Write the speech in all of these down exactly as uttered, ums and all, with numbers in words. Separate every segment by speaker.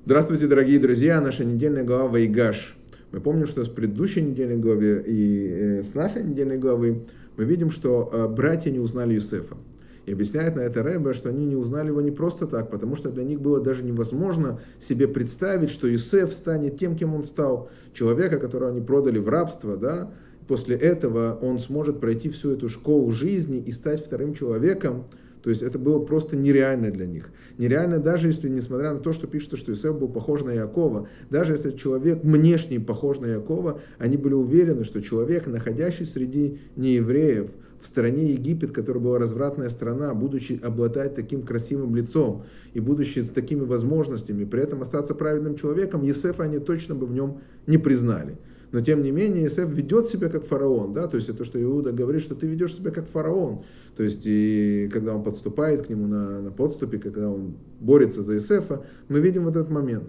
Speaker 1: Здравствуйте, дорогие друзья! Наша недельная глава Ваигаш. Мы помним, что с предыдущей недельной главы и с нашей недельной главы мы видим, что братья не узнали Йосефа. И объясняет на это Ребе, что они не узнали его не просто так, потому что для них было даже невозможно себе представить, что Йосеф станет тем, кем он стал. Человека, которого они продали в рабство, да? После этого он сможет пройти всю эту школу жизни и стать вторым человеком. То есть это было просто нереально для них. Нереально даже если, несмотря на то, что пишется, что Йосеф был похож на Якова, даже если человек внешне похож на Якова, они были уверены, что человек, находящийся среди неевреев, в стране Египет, которая была развратная страна, будучи обладать таким красивым лицом и будучи с такими возможностями, при этом остаться праведным человеком, Йосефа они точно бы в нем не признали. Но тем не менее Йосеф ведет себя как фараон, да, то есть это то, что Иуда говорит, что ты ведешь себя как фараон. То есть и когда он подступает к нему на, на подступе, когда он борется за Йосефа, мы видим вот этот момент.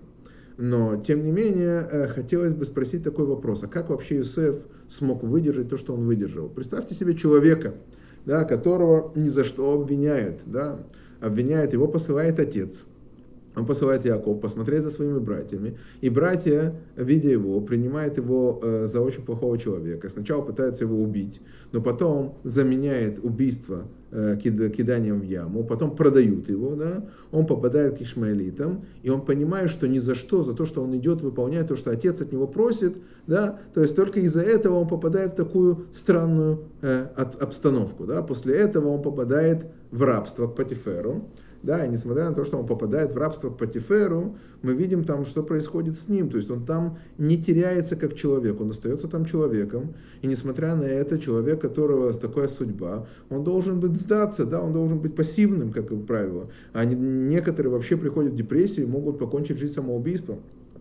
Speaker 1: Но тем не менее хотелось бы спросить такой вопрос, а как вообще Йосеф смог выдержать то, что он выдержал? Представьте себе человека, да, которого ни за что обвиняют, да, обвиняют, его посылает отец. Он посылает Яков посмотреть за своими братьями. И братья, видя его, принимают его э, за очень плохого человека. Сначала пытаются его убить, но потом заменяет убийство э, киданием в яму. Потом продают его. Да? Он попадает к ишмаэлитам. И он понимает, что ни за что, за то, что он идет выполнять то, что отец от него просит. Да? То есть только из-за этого он попадает в такую странную э, от, обстановку. Да? После этого он попадает в рабство к Потиферу. Да, и несмотря на то, что он попадает в рабство к Потиферу, мы видим там, что происходит с ним. То есть он там не теряется как человек, он остается там человеком. И несмотря на это, человек, у которого такая судьба, он должен быть сдаться, да, он должен быть пассивным, как правило. А некоторые вообще приходят в депрессию и могут покончить жизнь самоубийством.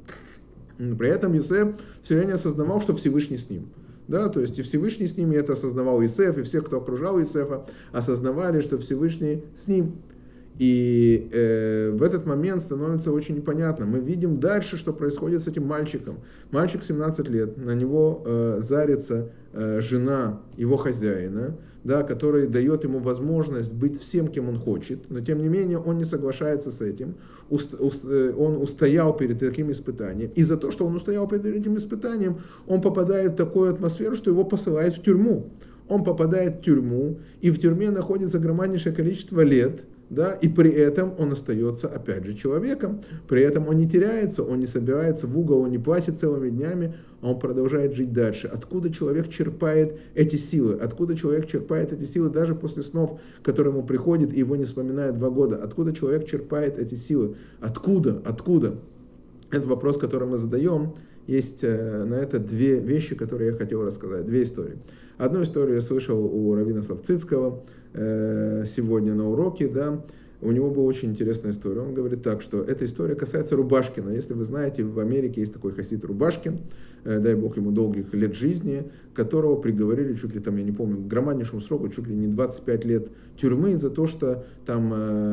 Speaker 1: При этом Йосеф все время осознавал, что Всевышний с ним. Да, то есть и Всевышний с ним, и это осознавал Йосеф, и все, кто окружал Йосефа, осознавали, что Всевышний с ним. И э, в этот момент становится очень непонятно. Мы видим дальше, что происходит с этим мальчиком. Мальчик семнадцать лет, на него э, зарится э, жена его хозяина, да, которая дает ему возможность быть всем, кем он хочет. Но тем не менее он не соглашается с этим. Уст, уст, э, он устоял перед таким испытанием. И за то, что он устоял перед этим испытанием, он попадает в такую атмосферу, что его посылают в тюрьму. Он попадает в тюрьму, и в тюрьме находится громаднейшее количество лет. Да, и при этом он остается, опять же, человеком, при этом он не теряется, он не собирается в угол, он не плачет целыми днями, а он продолжает жить дальше. Откуда человек черпает эти силы? Откуда человек черпает эти силы даже после снов, которые ему приходят, и его не вспоминает два года? Откуда человек черпает эти силы? Откуда? Откуда? Это вопрос, который мы задаем. Есть на это две вещи, которые я хотел рассказать, две истории. Одну историю я слышал у раввина Славцицкого сегодня на уроке, да, у него была очень интересная история. Он говорит так, что эта история касается Рубашкина. Если вы знаете, в Америке есть такой хасид Рубашкин, дай бог ему долгих лет жизни, которого приговорили чуть ли там, я не помню, к громаднейшему сроку, чуть ли не двадцать пять лет тюрьмы за то, что там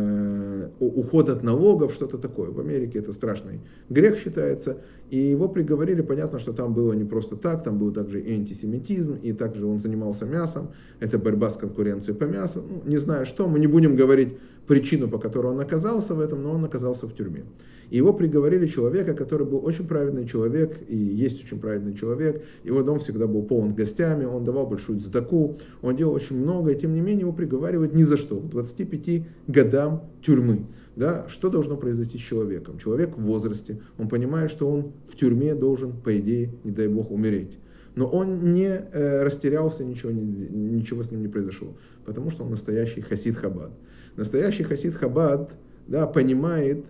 Speaker 1: э, уход от налогов, что-то такое. В Америке это страшный грех считается. И его приговорили, понятно, что там было не просто так, там был также и антисемитизм, и также он занимался мясом, это борьба с конкуренцией по мясу. Ну, не знаю что, мы не будем говорить причину, по которой он оказался в этом, но он оказался в тюрьме. И его приговорили человека, который был очень праведный человек, и есть очень праведный человек. Его дом всегда был полон гостями, он давал большую цдаку, он делал очень много, и тем не менее его приговаривают ни за что, к двадцати пяти годам тюрьмы. Да, что должно произойти с человеком? Человек в возрасте, он понимает, что он в тюрьме должен, по идее, не дай бог, умереть. Но он не э, растерялся, ничего, не, ничего с ним не произошло, потому что он настоящий хасид Хабад. Настоящий хасид Хабад, да, понимает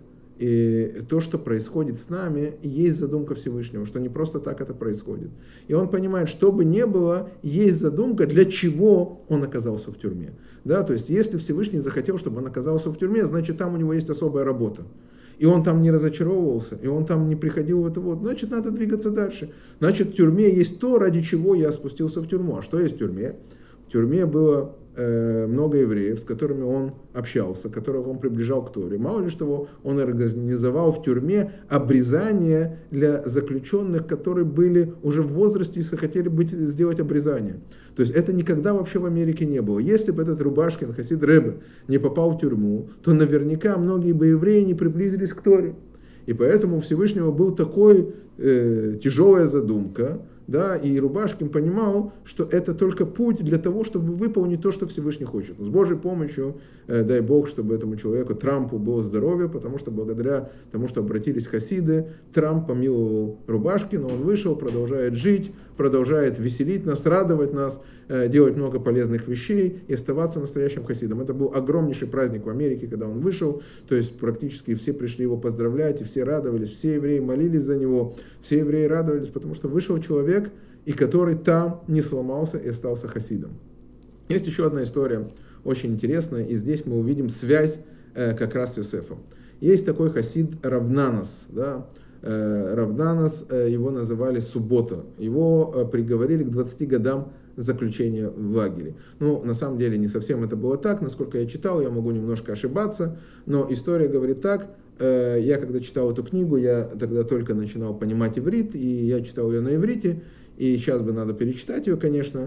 Speaker 1: и то, что происходит с нами, есть задумка Всевышнего, что не просто так это происходит. И он понимает, что бы ни было, есть задумка, для чего он оказался в тюрьме. Да, то есть, если Всевышний захотел, чтобы он оказался в тюрьме, значит, там у него есть особая работа. И он там не разочаровывался, и он там не приходил в это вот, значит, надо двигаться дальше. Значит, в тюрьме есть то, ради чего я спустился в тюрьму. А что есть в тюрьме? В тюрьме было э, много евреев, с которыми он общался, которых он приближал к Торе. Мало ли что, он организовал в тюрьме обрезание для заключенных, которые были уже в возрасте и захотели быть, сделать обрезание. То есть это никогда вообще в Америке не было. Если бы этот Рубашкин, хасид Ребе, не попал в тюрьму, то наверняка многие бы евреи не приблизились к Торе. И поэтому у Всевышнего был такой э, тяжелая задумка, да, и Рубашкин понимал, что это только путь для того, чтобы выполнить то, что Всевышний хочет. С Божьей помощью, э, дай Бог, чтобы этому человеку, Трампу, было здоровье, потому что благодаря тому, что обратились хасиды, Трамп помиловал Рубашкина, он вышел, продолжает жить, продолжает веселить нас, радовать нас, э, делать много полезных вещей и оставаться настоящим хасидом. Это был огромнейший праздник в Америке, когда он вышел, то есть практически все пришли его поздравлять, и все радовались, все евреи молились за него, все евреи радовались, потому что вышел человек, и который там не сломался и остался хасидом. Есть еще одна история, очень интересная, и здесь мы увидим связь э, как раз с Йосефом. Есть такой хасид Равнанас, да, э, Равнанас, э, его называли Суббота, его э, приговорили к двадцати годам заключения в лагере. Ну, на самом деле, не совсем это было так, насколько я читал, я могу немножко ошибаться, но история говорит так. Я когда читал эту книгу, я тогда только начинал понимать иврит, и я читал ее на иврите, и сейчас бы надо перечитать ее, конечно,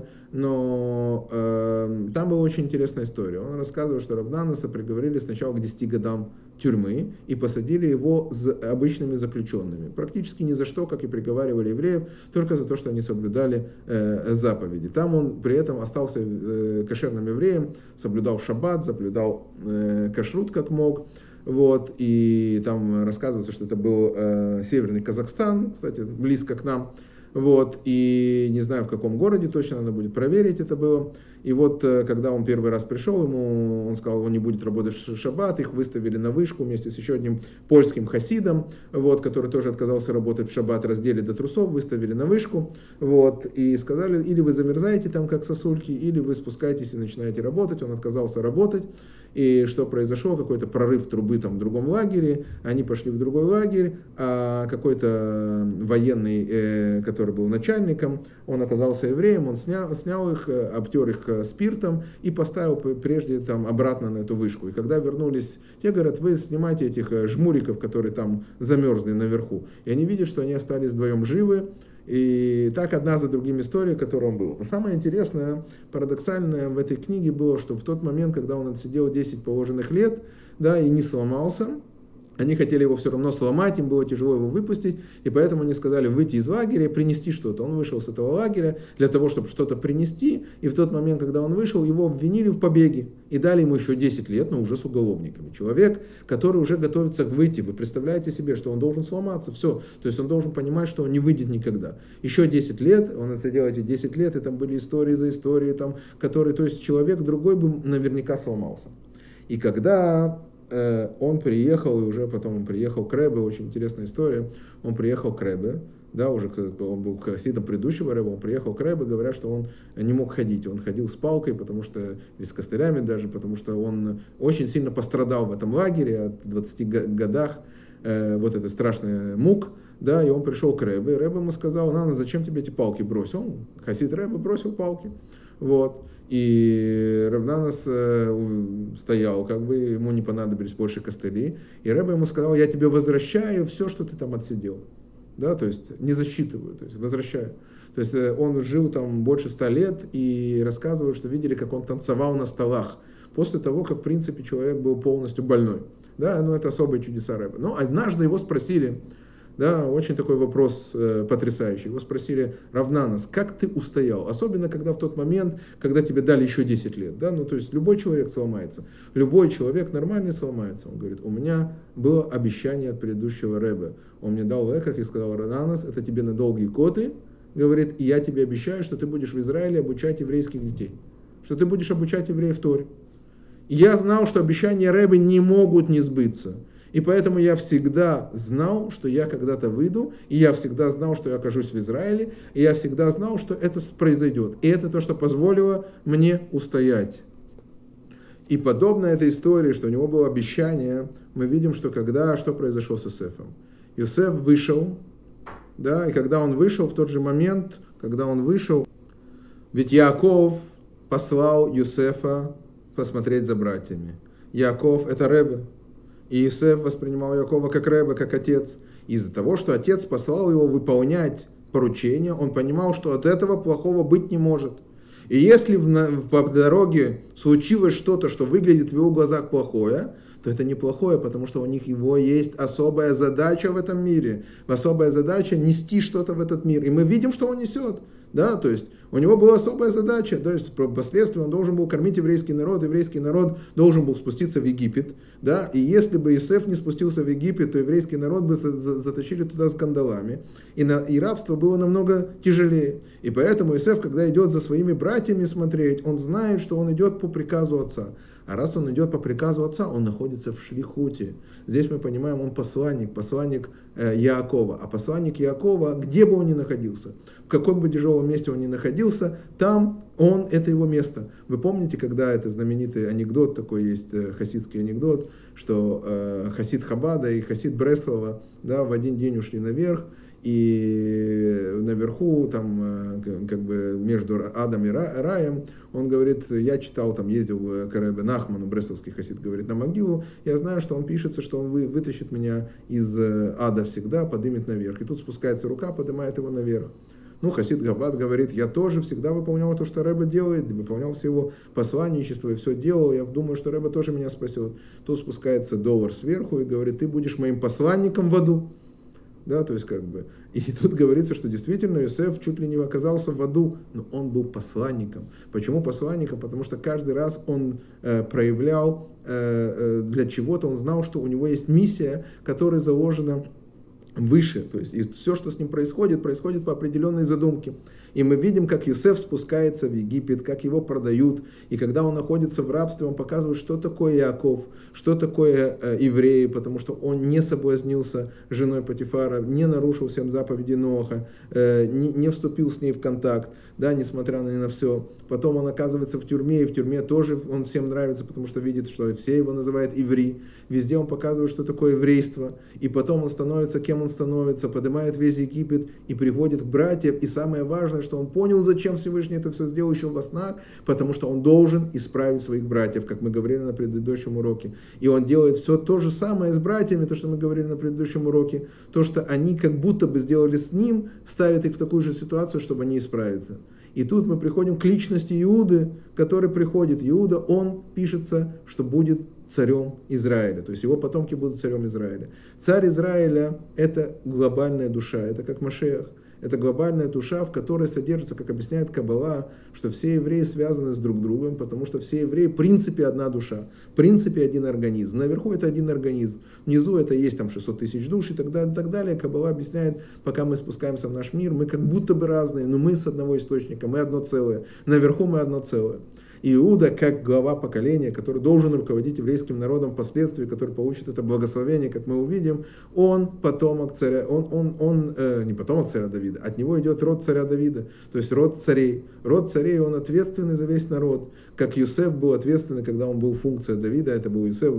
Speaker 1: но э, там была очень интересная история. Он рассказывал, что Равнанаса приговорили сначала к десяти годам тюрьмы и посадили его с обычными заключенными. Практически ни за что, как и приговаривали евреев, только за то, что они соблюдали э, заповеди. Там он при этом остался э, кошерным евреем, соблюдал шаббат, соблюдал э, кашрут как мог. Вот, и там рассказывается, что это был э, северный Казахстан, кстати, близко к нам. Вот, и не знаю, в каком городе точно, надо будет проверить это было. И вот, когда он первый раз пришел, ему, он сказал, он не будет работать в шаббат, их выставили на вышку вместе с еще одним польским хасидом, вот, который тоже отказался работать в шаббат, раздели до трусов, выставили на вышку, вот, и сказали, или вы замерзаете там, как сосульки, или вы спускаетесь и начинаете работать. Он отказался работать. И что произошло? Какой-то прорыв трубы там в другом лагере, они пошли в другой лагерь, а какой-то военный, э, который был начальником, он оказался евреем, он снял, снял их, обтер их спиртом и поставил прежде там обратно на эту вышку. И когда вернулись, те говорят, вы снимайте этих жмуриков, которые там замерзли наверху. И они видят, что они остались вдвоем живы. И так одна за другим история, которой он был. Но самое интересное, парадоксальное в этой книге было, что в тот момент, когда он отсидел десять положенных лет, да, и не сломался, они хотели его все равно сломать, им было тяжело его выпустить, и поэтому они сказали выйти из лагеря и принести что-то. Он вышел с этого лагеря для того, чтобы что-то принести, и в тот момент, когда он вышел, его обвинили в побеге и дали ему еще десять лет, но уже с уголовниками. Человек, который уже готовится выйти, вы представляете себе, что он должен сломаться, все, то есть он должен понимать, что он не выйдет никогда. Еще десять лет, он отсидел эти десять лет, и там были истории за историей, там, которые, то есть человек другой бы наверняка сломался. И когда он приехал, и уже потом он приехал к Ребе, очень интересная история, он приехал к Ребе, да, уже он был хасидом предыдущего Ребе, он приехал к Ребе, говорят, что он не мог ходить, он ходил с палкой, потому что, или с костылями даже, потому что он очень сильно пострадал в этом лагере, от двадцати годах, э, вот это страшная мук, да, и он пришел к Ребе, и Ребе ему сказал, Нана, зачем тебе эти палки бросить? Он, хасид Ребе, бросил палки, вот. И Равнанас э, стоял, как бы ему не понадобились больше костыли. И Ребе ему сказал, я тебе возвращаю все, что ты там отсидел. Да, то есть не засчитываю, то есть возвращаю. То есть э, он жил там больше ста лет и рассказывают, что видели, как он танцевал на столах. После того, как в принципе человек был полностью больной. Да, ну это особые чудеса Ребе. Но однажды его спросили, да, очень такой вопрос э, потрясающий. Его спросили, Равнанас, как ты устоял? Особенно, когда в тот момент, когда тебе дали еще десять лет. Да? Ну, то есть, любой человек сломается. Любой человек нормальный сломается. Он говорит, у меня было обещание от предыдущего Ребе. Он мне дал эхах и сказал, Равнанас, это тебе на долгие годы. Говорит, и я тебе обещаю, что ты будешь в Израиле обучать еврейских детей. Что ты будешь обучать евреев Торе. И я знал, что обещания Ребе не могут не сбыться. И поэтому я всегда знал, что я когда-то выйду, и я всегда знал, что я окажусь в Израиле, и я всегда знал, что это произойдет. И это то, что позволило мне устоять. И подобно этой истории, что у него было обещание, мы видим, что когда, что произошло с Йосефом. Йосеф вышел, да, и когда он вышел, в тот же момент, когда он вышел, ведь Яаков послал Йосефа посмотреть за братьями. Яаков – это Ребе. И Йосеф воспринимал Яакова как Ребе, как отец. Из-за того, что отец послал его выполнять поручение, он понимал, что от этого плохого быть не может. И если в, по дороге случилось что-то, что выглядит в его глазах плохое, то то это неплохое, потому что у них его есть особая задача в этом мире. Особая задача нести что-то в этот мир. И мы видим, что он несет. Да, то есть у него была особая задача, то есть впоследствии он должен был кормить еврейский народ, еврейский народ должен был спуститься в Египет, да, и если бы Иосиф не спустился в Египет, то еврейский народ бы заточили туда скандалами, и, на, и рабство было намного тяжелее. И поэтому Иосиф, когда идет за своими братьями смотреть, он знает, что он идет по приказу отца. А раз он идет по приказу отца, он находится в шлихуте. Здесь мы понимаем, он посланник, посланник э, Яакова. А посланник Яакова, где бы он ни находился, в каком бы тяжелом месте он ни находился, там он, это его место. Вы помните, когда это знаменитый анекдот, такой есть э, хасидский анекдот, что э, хасид Хабада и хасид Бреслова, да, в один день ушли наверх, и наверху, там, как бы между адом и раем, он говорит, я читал, там, ездил к Ребе Нахману, бресловский хасид, говорит, на могилу, я знаю, что он пишется, что он вы, вытащит меня из ада всегда, поднимет наверх. И тут спускается рука, поднимает его наверх. Ну, хасид Хабад говорит, я тоже всегда выполнял то, что Ребе делает, выполнял все его посланничество и все делал, я думаю, что Ребе тоже меня спасет. Тут спускается доллар сверху и говорит, ты будешь моим посланником в аду. Да, то есть как бы, и тут говорится, что действительно Иосиф чуть ли не оказался в аду, но он был посланником. Почему посланником? Потому что каждый раз он э, проявлял э, для чего-то, он знал, что у него есть миссия, которая заложена выше. То есть и все, что с ним происходит, происходит по определенной задумке. И мы видим, как Иосиф спускается в Египет, как его продают. И когда он находится в рабстве, он показывает, что такое Иаков, что такое э, евреи, потому что он не соблазнился женой Потифара, не нарушил всем заповеди Ноаха, э, не, не вступил с ней в контакт, да, несмотря на, на все. Потом он оказывается в тюрьме, и в тюрьме тоже он всем нравится, потому что видит, что все его называют еврей. Везде он показывает, что такое еврейство. И потом он становится, кем он становится, поднимает весь Египет и приводит к братьям. И самое важное, что он понял, зачем Всевышний это все сделал еще во снах, потому что он должен исправить своих братьев, как мы говорили на предыдущем уроке. И он делает все то же самое с братьями, то, что мы говорили на предыдущем уроке, то, что они как будто бы сделали с ним, ставят их в такую же ситуацию, чтобы они исправиться. И тут мы приходим к личности Иуды, который приходит. Иуда, он пишется, что будет царем Израиля. То есть его потомки будут царем Израиля. Царь Израиля – это глобальная душа, это как Машиах. Это глобальная душа, в которой содержится, как объясняет Каббала, что все евреи связаны с друг другом, потому что все евреи в принципе одна душа, в принципе один организм. Наверху это один организм, внизу это есть там шестьсот тысяч душ и так далее, и так далее. Каббала объясняет, пока мы спускаемся в наш мир, мы как будто бы разные, но мы с одного источника, мы одно целое. Наверху мы одно целое. Иуда, как глава поколения, который должен руководить еврейским народом впоследствии, который получит это благословение, как мы увидим, он потомок царя, он, он, он э, не потомок царя Давида, от него идет род царя Давида, то есть род царей. Род царей, он ответственный за весь народ, как Иосиф был ответственный, когда он был функция Давида, это был Иосиф,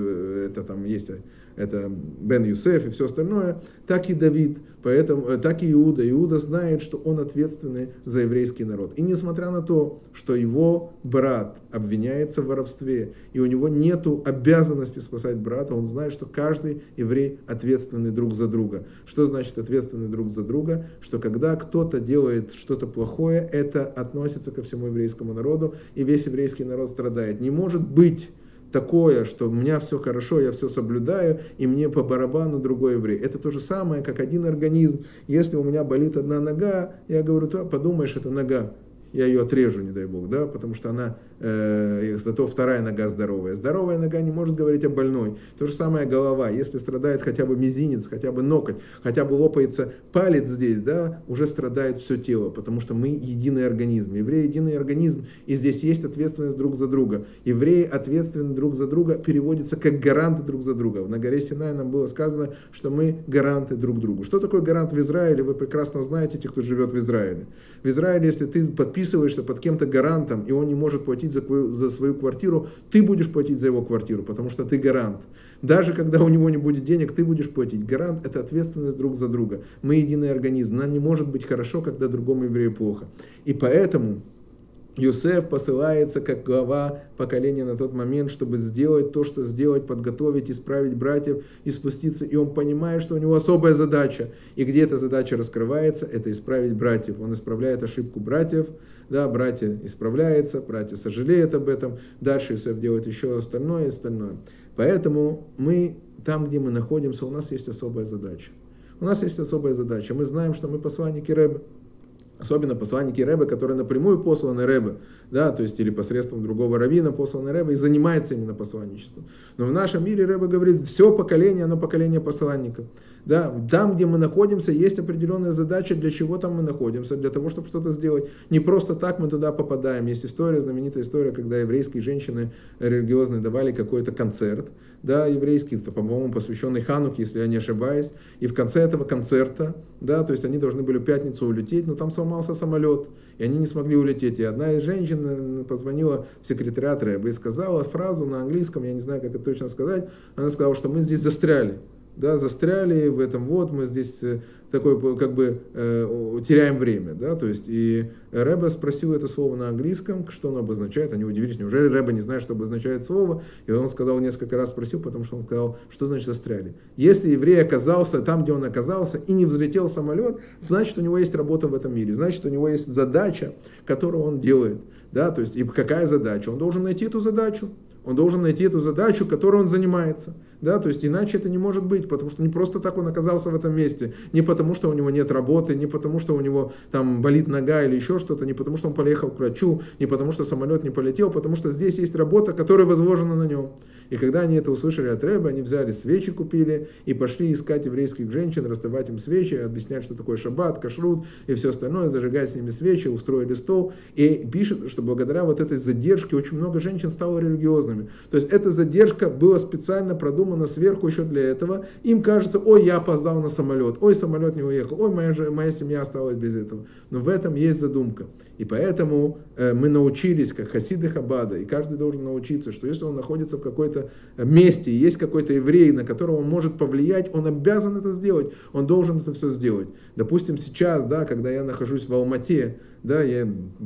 Speaker 1: это там есть... это Бен Юсеф и все остальное, так и Давид, поэтому, так и Иуда. Иуда знает, что он ответственный за еврейский народ. И несмотря на то, что его брат обвиняется в воровстве, и у него нет обязанности спасать брата, он знает, что каждый еврей ответственный друг за друга. Что значит ответственный друг за друга? Что когда кто-то делает что-то плохое, это относится ко всему еврейскому народу, и весь еврейский народ страдает. Не может быть такое, что у меня все хорошо, я все соблюдаю, и мне по барабану другой еврей. Это то же самое, как один организм. Если у меня болит одна нога, я говорю, то подумаешь, это нога. Я ее отрежу, не дай бог, да, потому что она, э, зато вторая нога здоровая. Здоровая нога не может говорить о больной. То же самое голова. Если страдает хотя бы мизинец, хотя бы ноготь, хотя бы лопается палец здесь, да, уже страдает все тело, потому что мы единый организм. Евреи единый организм, и здесь есть ответственность друг за друга. Евреи ответственны друг за друга, переводится как гаранты друг за друга. На горе Синай нам было сказано, что мы гаранты друг другу. Что такое гарант в Израиле? Вы прекрасно знаете, те, кто живет в Израиле. В Израиле, если ты подписываешься под кем-то гарантом, и он не может платить за, за свою квартиру, ты будешь платить за его квартиру, потому что ты гарант. Даже когда у него не будет денег, ты будешь платить. Гарант – это ответственность друг за друга. Мы единый организм. Нам не может быть хорошо, когда другому еврею плохо. И поэтому Йосеф посылается как глава поколения на тот момент, чтобы сделать то, что сделать, подготовить, исправить братьев и спуститься. И он понимает, что у него особая задача. И где эта задача раскрывается, это исправить братьев. Он исправляет ошибку братьев, да, братья исправляются, братья сожалеют об этом. Дальше Йосеф делает еще остальное и остальное. Поэтому мы, там, где мы находимся, у нас есть особая задача. У нас есть особая задача. Мы знаем, что мы посланники Ребе. Особенно посланники Ребе, которые напрямую посланы Ребе, да, то есть или посредством другого раввина посланы Ребе и занимается именно посланничеством. Но в нашем мире Ребе говорит, все поколение, оно поколение посланников. Да, там, где мы находимся, есть определенная задача, для чего там мы находимся, для того, чтобы что-то сделать. Не просто так мы туда попадаем. Есть история, знаменитая история, когда еврейские женщины религиозные давали какой-то концерт, да, еврейский, по-моему, посвященный Хануке, если я не ошибаюсь, и в конце этого концерта, да, то есть они должны были в пятницу улететь, но там сломался самолет, и они не смогли улететь. И одна из женщин позвонила в секретариат Ребе и сказала фразу на английском, я не знаю, как это точно сказать, она сказала, что мы здесь застряли. Да, застряли в этом, вот мы здесь такой, как бы, э, теряем время, да, то есть, и Ребе спросил это слово на английском, что оно обозначает, они удивились, неужели Ребе не знает, что обозначает слово, и он сказал, несколько раз спросил, потому что он сказал, что значит застряли. Если еврей оказался там, где он оказался, и не взлетел самолет, значит, у него есть работа в этом мире, значит, у него есть задача, которую он делает, да, то есть, и какая задача? Он должен найти эту задачу. Он должен найти эту задачу, которой он занимается. Да, то есть иначе это не может быть, потому что не просто так он оказался в этом месте, не потому что у него нет работы, не потому что у него там болит нога или еще что-то, не потому что он поехал к врачу, не потому что самолет не полетел, потому что здесь есть работа, которая возложена на нем. И когда они это услышали от Ребе, они взяли свечи, купили и пошли искать еврейских женщин, раздавать им свечи, объяснять, что такое шаббат, кашрут и все остальное, зажигать с ними свечи, устроили стол. И пишет, что благодаря вот этой задержке очень много женщин стало религиозными. То есть эта задержка была специально продумана сверху еще для этого. Им кажется, ой, я опоздал на самолет, ой, самолет не уехал, ой, моя, моя семья осталась без этого. Но в этом есть задумка. И поэтому э, мы научились, как хасиды Хабада, и каждый должен научиться, что если он находится в какой-то месте, и есть какой-то еврей, на которого он может повлиять, он обязан это сделать, он должен это все сделать. Допустим, сейчас, да, когда я нахожусь в Алмате, да, я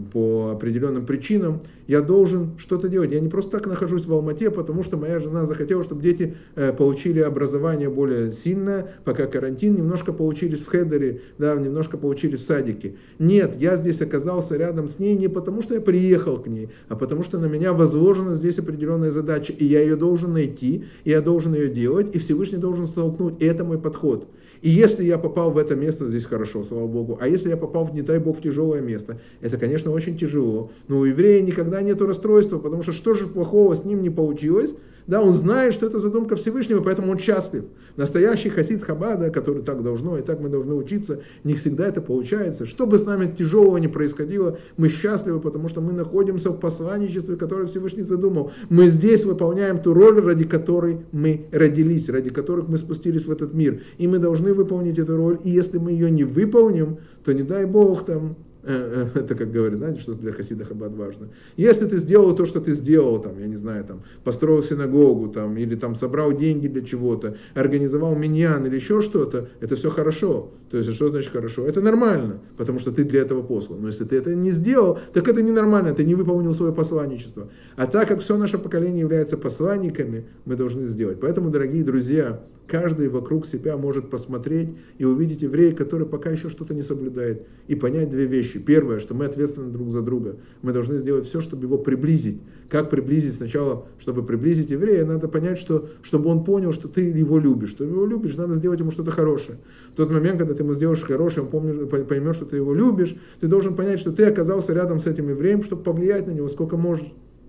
Speaker 1: по определенным причинам, я должен что-то делать. Я не просто так нахожусь в Алмате, потому что моя жена захотела, чтобы дети э, получили образование более сильное, пока карантин, немножко получились в хедере, да, немножко получились в садике. Нет, я здесь оказался рядом с ней не потому, что я приехал к ней, а потому что на меня возложена здесь определенная задача, и я ее должен найти, и я должен ее делать, и Всевышний должен столкнуть, и это мой подход. И если я попал в это место, здесь хорошо, слава Богу. А если я попал, не дай Бог, в тяжелое место, это, конечно, очень тяжело. Но у еврея никогда нет расстройства, потому что что же плохого с ним не получилось? Да, он знает, что это задумка Всевышнего, поэтому он счастлив. Настоящий хасид Хабада, который так должно, и так мы должны учиться, не всегда это получается. Что бы с нами тяжелого ни происходило, мы счастливы, потому что мы находимся в посланничестве, которое Всевышний задумал. Мы здесь выполняем ту роль, ради которой мы родились, ради которых мы спустились в этот мир. И мы должны выполнить эту роль, и если мы ее не выполним, то не дай Бог там... Это, как говорят, знаете, что для хасида Хаббад важно. Если ты сделал то, что ты сделал, там, я не знаю, там, построил синагогу, там, или там, собрал деньги для чего-то, организовал миньян или еще что-то, это все хорошо. То есть, что значит хорошо? Это нормально, потому что ты для этого послан. Но если ты это не сделал, так это ненормально, ты не выполнил свое посланничество. А так как все наше поколение является посланниками, мы должны сделать. Поэтому, дорогие друзья, каждый вокруг себя может посмотреть и увидеть еврея, который пока еще что-то не соблюдает, и понять две вещи. Первое, что мы ответственны друг за друга. Мы должны сделать все, чтобы его приблизить. Как приблизить? Сначала, чтобы приблизить еврея, надо понять, что, чтобы он понял, что ты его любишь. Что ты его любишь, надо сделать ему что-то хорошее. В тот момент, когда ты ему сделаешь хорошее, он помнит, поймет, что ты его любишь, ты должен понять, что ты оказался рядом с этим евреем, чтобы повлиять на него сколько можешь.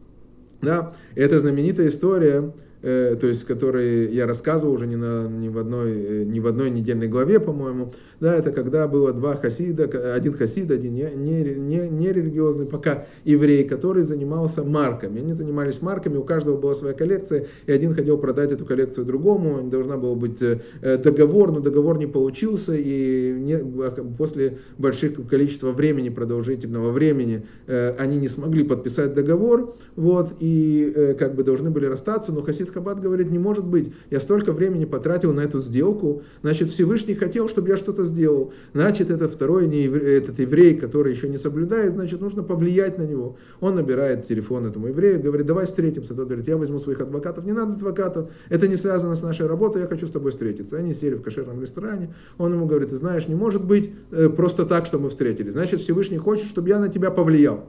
Speaker 1: Да? Это знаменитая история, то есть, который я рассказывал уже не, на, не, в одной, не в одной недельной главе, по-моему, да, это когда было два хасида, один хасид, один не, не, не, не религиозный, пока еврей, который занимался марками. Они занимались марками, у каждого была своя коллекция, и один хотел продать эту коллекцию другому, должна была быть договор, но договор не получился, и не, после больших количества времени, продолжительного времени, они не смогли подписать договор, вот, и как бы должны были расстаться, но хасид Хаббад говорит, не может быть, я столько времени потратил на эту сделку, значит, Всевышний хотел, чтобы я что-то сделал, значит, это второй не еврей, этот еврей, который еще не соблюдает, значит, нужно повлиять на него. Он набирает телефон этому еврею, говорит, давай встретимся. Тот говорит, я возьму своих адвокатов, не надо адвокатов, это не связано с нашей работой, я хочу с тобой встретиться. Они сели в кошерном ресторане, он ему говорит, ты знаешь, не может быть просто так, что мы встретились, значит, Всевышний хочет, чтобы я на тебя повлиял.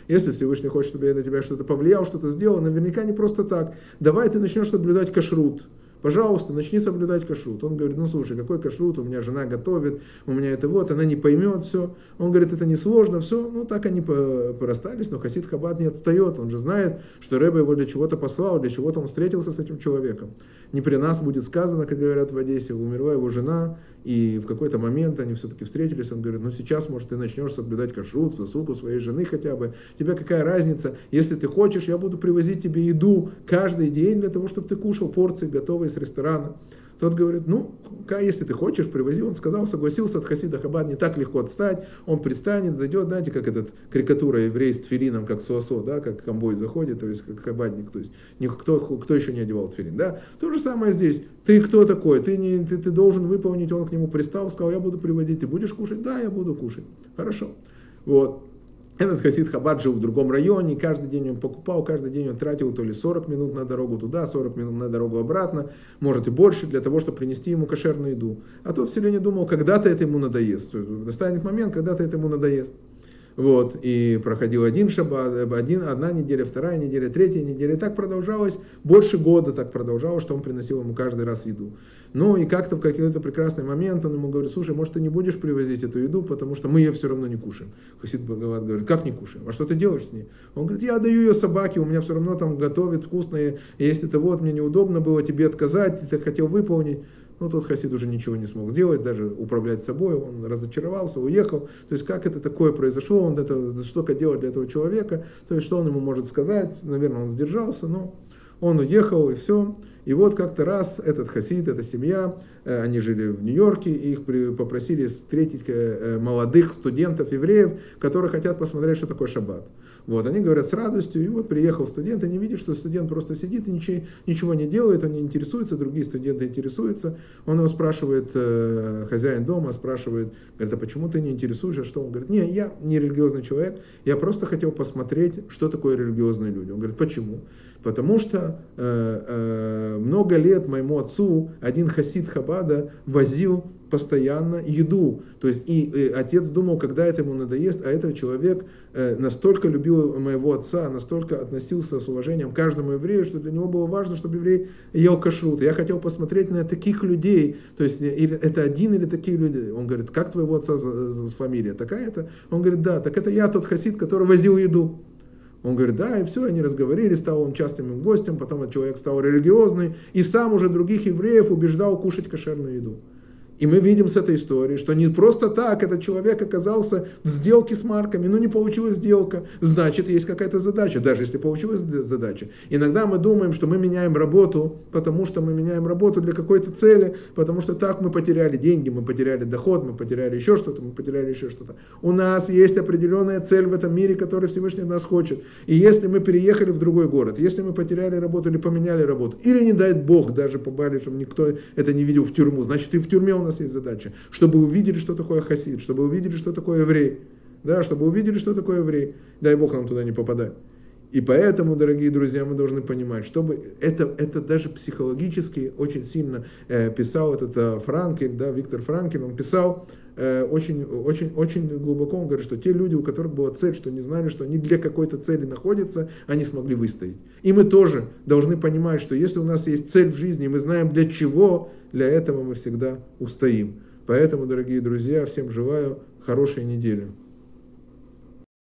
Speaker 1: Если Всевышний хочет, чтобы я на тебя что-то повлиял, что-то сделал, наверняка не просто так. Давай ты начнешь соблюдать кашрут. Пожалуйста, начни соблюдать кашрут. Он говорит, ну слушай, какой кашрут, у меня жена готовит, у меня это вот, она не поймет все. Он говорит, это несложно, все. Ну так они порастались, но хасид Хабад не отстает. Он же знает, что Ребе его для чего-то послал, для чего-то он встретился с этим человеком. Не при нас будет сказано, как говорят в Одессе, умерла его жена, и в какой-то момент они все-таки встретились. Он говорит, ну сейчас, может, ты начнешь соблюдать кашрут в заслугу своей жены хотя бы. Тебе какая разница? Если ты хочешь, я буду привозить тебе еду каждый день для того, чтобы ты кушал порции, готовые с ресторана. Тот говорит, ну, если ты хочешь, привози. Он сказал, согласился, от хасида Хабад не так легко отстать. Он пристанет, зайдет, знаете, как этот карикатура еврей с тфилином, как суасо, да, как комбой заходит, то есть как хабадник, то есть никто, кто еще не одевал тфилин, да. То же самое здесь. Ты кто такой? Ты, не, ты, ты должен выполнить. Он к нему пристал, сказал, я буду приводить. Ты будешь кушать? Да, я буду кушать. Хорошо. Вот. Этот хасид Хабад жил в другом районе, каждый день он покупал, каждый день он тратил то ли сорок минут на дорогу туда, сорок минут на дорогу обратно, может и больше, для того, чтобы принести ему кошерную еду. А тот все время думал, когда-то это ему надоест. Настанет момент, когда-то это ему надоест. Вот, и проходил один шаббат, один, одна неделя, вторая неделя, третья неделя. И так продолжалось, больше года так продолжалось, что он приносил ему каждый раз еду. Ну и как-то в какой-то прекрасный момент он ему говорит, слушай, может ты не будешь привозить эту еду, потому что мы ее все равно не кушаем. Хасид Бхагават говорит, как не кушаем? А что ты делаешь с ней? Он говорит, я отдаю ее собаке, у меня все равно там готовят вкусные, и если это вот, мне неудобно было тебе отказать, ты хотел выполнить. Ну, тот хасид уже ничего не смог сделать, даже управлять собой, он разочаровался, уехал. То есть, как это такое произошло, он это что-то делает для этого человека, то есть, что он ему может сказать, наверное, он сдержался, но он уехал, и все. И вот как-то раз этот хасид, эта семья, они жили в Нью-Йорке, и их попросили встретить молодых студентов, евреев, которые хотят посмотреть, что такое шаббат. Вот, они говорят с радостью, и вот приехал студент, они видят, что студент просто сидит и ничего, ничего не делает, он не интересуется, другие студенты интересуются. Он его спрашивает, э, хозяин дома спрашивает, говорит, а почему ты не интересуешься, что? Он говорит, не, я не религиозный человек, я просто хотел посмотреть, что такое религиозные люди. Он говорит, почему? Потому что э, э, много лет моему отцу один хасид Хабада возил постоянно еду. То есть и, и отец думал, когда это ему надоест, а этот человек э, настолько любил моего отца, настолько относился с уважением к каждому еврею, что для него было важно, чтобы еврей ел кашрут. Я хотел посмотреть на таких людей, то есть или это один или такие люди. Он говорит, как твоего отца за, за, за фамилия? Такая-то? Он говорит, да, так это я тот хасид, который возил еду. Он говорит, да, и все, они разговорили, стал он частым им гостем, потом этот человек стал религиозный, и сам уже других евреев убеждал кушать кошерную еду. И мы видим с этой истории, что не просто так этот человек оказался в сделке с марками, ну не получилась сделка, значит есть какая-то задача, даже если получилась задача. Иногда мы думаем, что мы меняем работу, потому что мы меняем работу для какой-то цели, потому что так мы потеряли деньги, мы потеряли доход, мы потеряли еще что-то, мы потеряли еще что-то. У нас есть определенная цель в этом мире, которую Всевышний от нас хочет. И если мы переехали в другой город, если мы потеряли работу или поменяли работу, или не дай Бог, даже побали, чтобы никто это не видел, в тюрьму, значит и в тюрьме у нас есть задача, чтобы увидели, что такое хасид, чтобы увидели, что такое еврей, да, чтобы увидели, что такое еврей, дай Бог нам туда не попадать. И поэтому, дорогие друзья, мы должны понимать, чтобы это, это даже психологически очень сильно э, писал этот э, Франкель, да, Виктор Франкель, он писал э, очень, очень, очень глубоко, он говорит, что те люди, у которых была цель, что не знали, что они для какой-то цели находятся, они смогли выстоять. И мы тоже должны понимать, что если у нас есть цель в жизни, и мы знаем для чего, для этого мы всегда устоим. Поэтому, дорогие друзья, всем желаю хорошей недели.